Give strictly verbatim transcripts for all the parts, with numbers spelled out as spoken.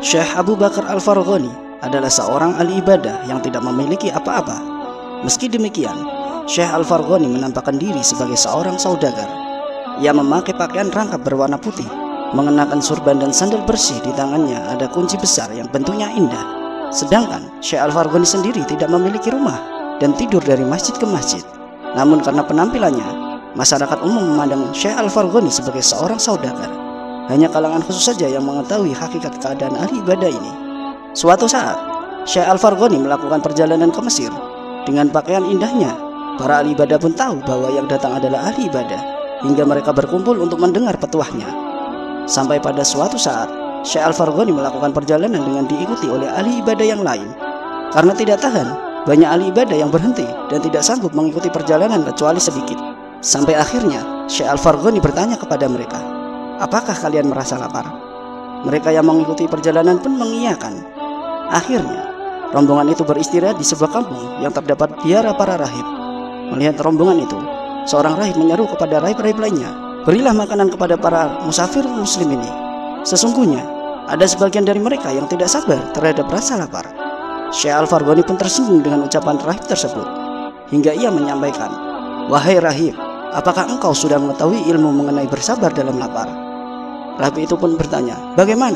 Syekh Abu Bakar Al-Farghani adalah seorang ahli ibadah yang tidak memiliki apa-apa. Meski demikian, Syekh Al-Farghani menampakkan diri sebagai seorang saudagar. Ia memakai pakaian rangkap berwarna putih, mengenakan surban dan sandal bersih. Di tangannya ada kunci besar yang bentuknya indah. Sedangkan Syekh Al-Farghani sendiri tidak memiliki rumah dan tidur dari masjid ke masjid. Namun karena penampilannya, masyarakat umum memandang Syekh Al-Farghani sebagai seorang saudagar. Hanya kalangan khusus saja yang mengetahui hakikat keadaan ahli ibadah ini. Suatu saat, Syekh Al-Farghani melakukan perjalanan ke Mesir. Dengan pakaian indahnya, para ahli ibadah pun tahu bahwa yang datang adalah ahli ibadah, hingga mereka berkumpul untuk mendengar petuahnya. Sampai pada suatu saat, Syekh Al-Farghani melakukan perjalanan dengan diikuti oleh ahli ibadah yang lain. Karena tidak tahan, banyak ahli ibadah yang berhenti dan tidak sanggup mengikuti perjalanan kecuali sedikit. Sampai akhirnya, Syekh Al-Farghani bertanya kepada mereka, "Apakah kalian merasa lapar?" Mereka yang mengikuti perjalanan pun mengiyakan. Akhirnya, rombongan itu beristirahat di sebuah kampung yang terdapat biara para rahib. Melihat rombongan itu, seorang rahib menyeru kepada rahib-rahib lainnya, "Berilah makanan kepada para musafir muslim ini. Sesungguhnya, ada sebagian dari mereka yang tidak sabar terhadap rasa lapar." Syekh Al-Farghani pun tersinggung dengan ucapan rahib tersebut, hingga ia menyampaikan, "Wahai rahib, apakah engkau sudah mengetahui ilmu mengenai bersabar dalam lapar?" Rahib itu pun bertanya, "Bagaimana?"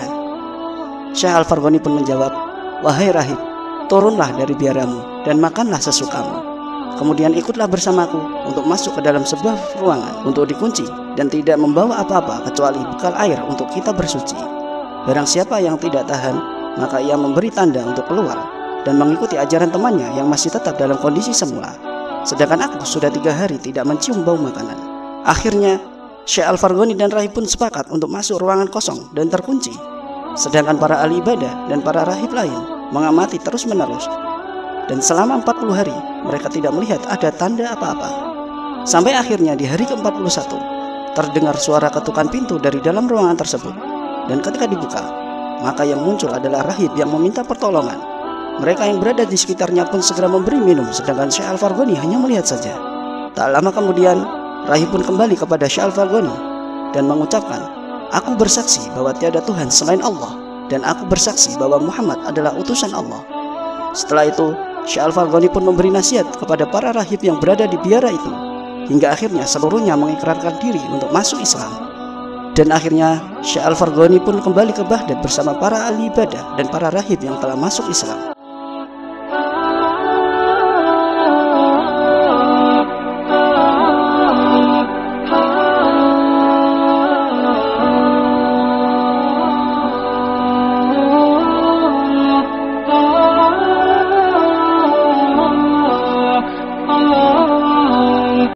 Syekh Al-Farghani pun menjawab, "Wahai rahib, turunlah dari biaramu dan makanlah sesukamu. Kemudian ikutlah bersamaku untuk masuk ke dalam sebuah ruangan untuk dikunci dan tidak membawa apa-apa kecuali bekal air untuk kita bersuci. Barang siapa yang tidak tahan, maka ia memberi tanda untuk keluar dan mengikuti ajaran temannya yang masih tetap dalam kondisi semula. Sedangkan aku sudah tiga hari tidak mencium bau makanan." Akhirnya, Syekh Al-Farghani dan rahib pun sepakat untuk masuk ruangan kosong dan terkunci. Sedangkan para ahli ibadah dan para rahib lain mengamati terus-menerus. Dan selama empat puluh hari, mereka tidak melihat ada tanda apa-apa. Sampai akhirnya di hari ke empat puluh satu, terdengar suara ketukan pintu dari dalam ruangan tersebut. Dan ketika dibuka, maka yang muncul adalah rahib yang meminta pertolongan. Mereka yang berada di sekitarnya pun segera memberi minum, sedangkan Syekh Al-Farghani hanya melihat saja. Tak lama kemudian, rahib pun kembali kepada Syekh Al-Farghani dan mengucapkan, "Aku bersaksi bahwa tiada Tuhan selain Allah, dan aku bersaksi bahwa Muhammad adalah utusan Allah." Setelah itu, Syekh Al-Farghani pun memberi nasihat kepada para rahib yang berada di biara itu, hingga akhirnya seluruhnya mengikrarkan diri untuk masuk Islam. Dan akhirnya Syekh Al-Farghani pun kembali ke Baghdad bersama para ahli ibadah dan para rahib yang telah masuk Islam.